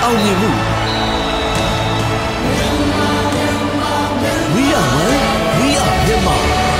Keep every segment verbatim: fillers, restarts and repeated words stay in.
အောင်မြင်မှု We are one, we are Myanmar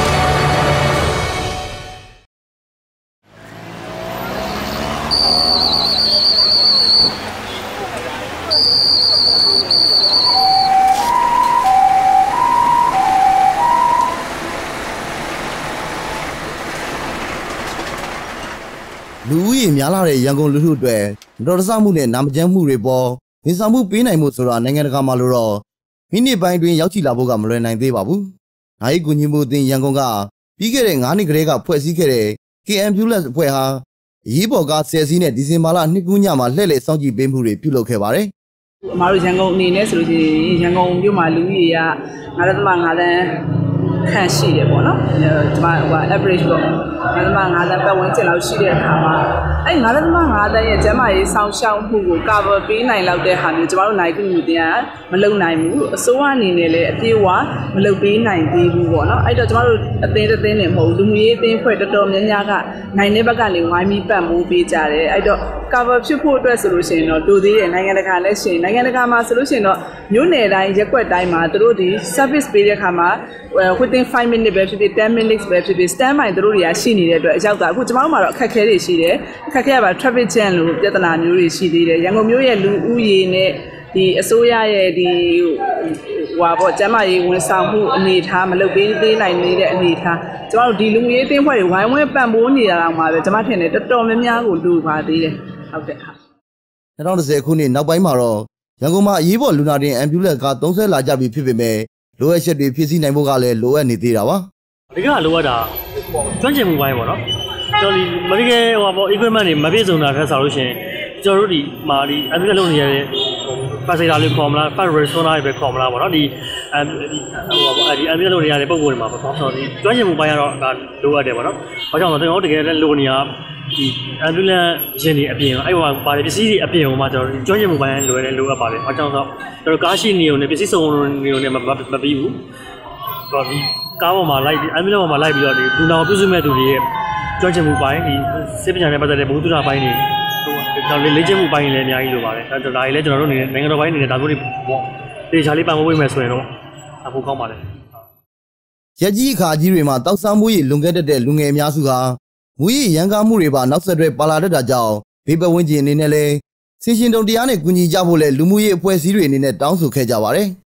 လူဦးရေများလာတဲ့ရန်ကုန်လူထုအတွက်တော်တဆမှုနဲ့နာမကျန်းမှုတွေပေါ်ဝန်ဆောင်မှုပေးနိုင်မှုဆိုတာနိုင်ငံတကာမှာလို့တော့မိနစ်ပိုင်းတွင်ရောက်ချီလာဖို့ကမလွယ်နိုင်သေးပါဘူး။နိုင်ကူညီမှုအသင်းရန်ကုန်ကပြီးခဲ့တဲ့ငါးနှစ်ကလေးကဖွဲ့စည်းခဲ့တဲ့ K Ambulance အဖွဲ့ဟာအရေးပေါ်ကားဆယ်စီးနဲ့ဒီဇင်ဘာလနှစ်ခုညမှာလှည့်လည်စောင့်ကြည့်ပေးမှုတွေပြုလုပ်ခဲ့ပါတယ်။အမားတို့ရန်ကုန်အနေနဲ့ဆိုလို့ရှိရင်ရန်ကုန်မြို့မှာလူဦးရေကငါးဒသမ ငါးတန်းခန့်ရှိတယ်ပေါ့နော်။ဒီမှာဟို average ပေါ့ငါးဒသမ ငါးတန်းပတ်ဝန်းကျင်လောက်ရှိတဲ့အခါမှာအဲ့ငါးဒသမ ငါးတန်းရဲ့ကျန်းမာရေးဆောင်ရှောက်မှုကို cover ပေးနိုင်လောက်တဲ့ဟာမျိုးကျမတို့နိုင်ကူညီတင်ကမလုပ်နိုင်ဘူးအစိုးရအနေနဲ့လည်းအပြေးအဝမလုပ်ပေးနိုင်သေးဘူးပေါ့နော်အဲ့တော့ကျမတို့အသင်းတစ်သင်းနဲ့မဟုတ်ဘူးလူမျိုးရေးအသင်းဖွဲ့တော်တော်များများကနိုင်တဲ့ဘက်ကနေဝိုင်းပြီးပတ်မိုးပေးကြတယ်အဲ့တော့ cover ဖြစ်ဖို့အတွက်ဆိုလို့ရှိရင်တော့တူသေးတယ်နိုင်ငံတကာလည်းရှင်နိုင်ငံတကာမှာဆိုလို့ရှိရင်တော့မြို့နယ်တိုင်းရက်ကွက်တိုင်းမှာသူတို့ဒီ service ပေးတဲ့အခါမှာ within five minutes ပဲဖြစ်ဖြစ်ten minutes ပဲဖြစ်ဖြစ် stand by သူတို့တွေကရှိနေတဲ့အတွက်အရောက်တာအခုကျမတို့မှာတော့အခက်အခဲတွေရှိတယ်အခက်အခဲကပါ traffic jam လို့ပြဿနာမျိုးတွေရှိသေးတယ်ရန်ကုန်မြို့ရဲ့လူဦးရေနဲ့ဒီအစိုးရရဲ့ဒီဟွာပေါ့ကျန်းမာရေးဝန်ဆောင်မှုအနေထားမလုပ်ပေးသေးနိုင်နေတဲ့အနေထားကျမတို့ဒီလူမျိုးရေးအသင်းဖွဲ့တွေဝိုင်းဝန်းပံ့ပိုးနေတာတော့မှာပဲကျမထင်တယ်တော်တော်များများကိုလူပါသေးတယ်ဟုတ်ကဲ့၂၀၁၀ခုနှစ်နောက်ပိုင်းမှာတော့ရန်ကုန်မှာအရေးပေါ်လူနာတင် ambulance ကားသုံးဆလာကြပြီဖြစ်ပေမဲ့လိုအပ်ချက်တွေဖြည့်ဆည်းနိုင်ဖို့ကလည်းလိုအပ်နေသေးတာပါအဓိကလိုအပ်တာကျွမ်းကျင်မှုပိုင်းပေါ့နော်ကျွန်တော်ဒီ medical ဟိုပေါ့ equipment တွေမပြည့်စုံတာထက်ဆိုလို့ရှိရင်ကျွန်တော်တို့ဒီမာဒီ ambulance လုပ်နေရတဲ့ facilitator လေးခေါ်မလား first responder တွေပဲခေါ်မလားပေါ့နော်ဒီဟိုပေါ့ဒီ ambulance လုပ်နေရတဲ့ပုံစံတွေမှာပေါ့ဆိုတော့ဒီကျွမ်းကျင်မှုပိုင်းကတော့ဒါလိုအပ်တယ်ပေါ့နော်ဘာကြောင့်လဲကျွန်တော်တို့တကယ်လည်းလိုနေရဒီ ambulance ရင်တွေအပြင်အဲ့ဟိုပါတယ်ပစ္စည်းတွေအပြင်ဟိုမှာကျွန်တော်ကျွမ်းကျင်မှုပိုင်းလိုရတယ်လိုအပ်ပါတယ်ဘာကြောင့်ဆိုတော့ကျွန်တော်ကားရှိနေုံနဲ့ပစ္စည်းစုံနေုံနဲ့မပြီးဘူးတော့ဒီကားပေါ်မှာလိုက် ambulance ပေါ်မှာလိုက်ပြီးတော့ဒီလူနာကိုပြုစုမဲ့သူတွေရဲ့ကျွမ်းကျင်မှုပိုင်းဒီစစ်ပညာနဲ့ပတ်သက်တဲ့ဘုသူတာပိုင်းတွေဟိုတော့လေ့ကျင့်မှုပိုင်းလည်းအများကြီးလိုပါတယ်ဒါဒါကြီးလည်းကျွန်တော်တို့အနေနဲ့နိုင်ငံတော်ပိုင်းအနေနဲ့ဒါမျိုးတွေပေါ့တေချာလေးပံ့ပိုးပေးမယ်ဆိုရင်တော့အဖို့ကောင်းပါတယ်ရက်ကြီးအခါကြီးတွေမှာတောက်စားမှုရလွန်ခဲ့တဲ့လူငယ်အများစုဟာမူရရန်ကားမှုတွေပါနောက်ဆက်တွဲပါလာတတ်တာကြောင့်ဘေးပတ်ဝန်းကျင်အနေနဲ့လည်းဆင်ရှင်တုံတရားနဲ့ကူညီကြဖို့လဲလူမှုရေးအဖွဲ့အစည်းတွေအနေနဲ့တောင်းဆိုခဲ့ကြပါတယ်